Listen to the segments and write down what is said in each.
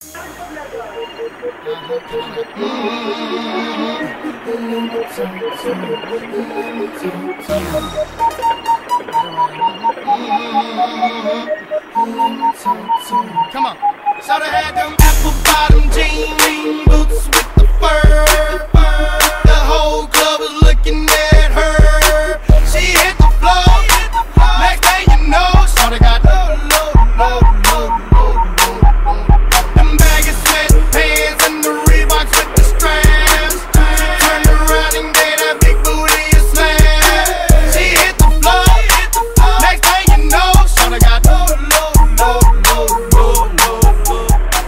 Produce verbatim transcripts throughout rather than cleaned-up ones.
Come on. So they had them apple bottom jean boots with the fur. The whole club was looking at her. She hit the floor. Next thing you know, so they got low, low, low, low, low, low. Them baggy sweatpants and the Reeboks with the straps. She turned around and gave that big booty a slam. She hit the floor. Next thing you know, so they got low, low, low, low, low, low, low.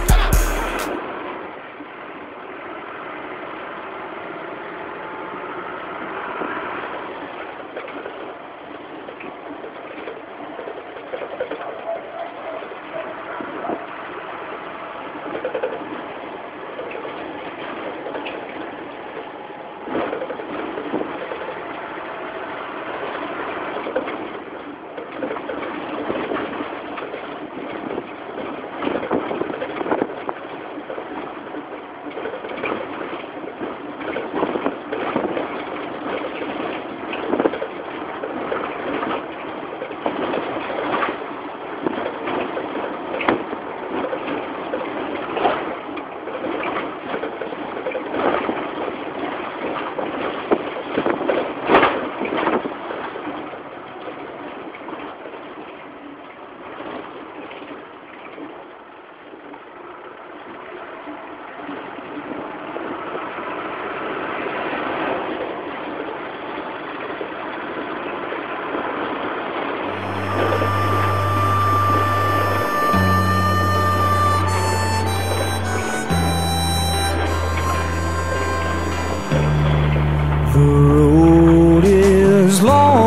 The road is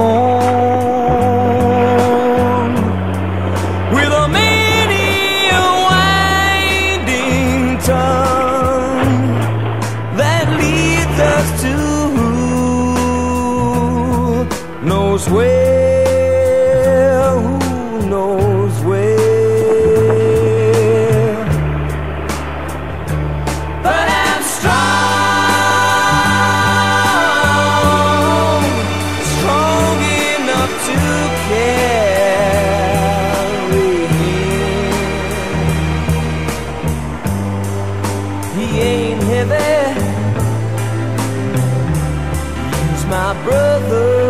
long, with a many a winding tongue that leads us to who knows where, who knows where. But I'm strong, to carry him. He ain't heavy, he's my brother.